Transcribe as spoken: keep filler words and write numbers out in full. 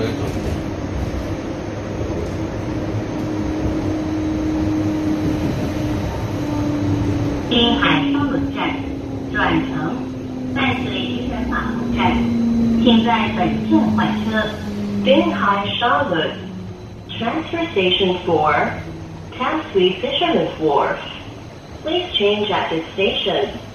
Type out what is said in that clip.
滨海双轮站转乘淡水渔人码头站，请在本站换车。 Binhai Charlotte transfer station for Tamsui Fisherman's Wharf. Please change at this station.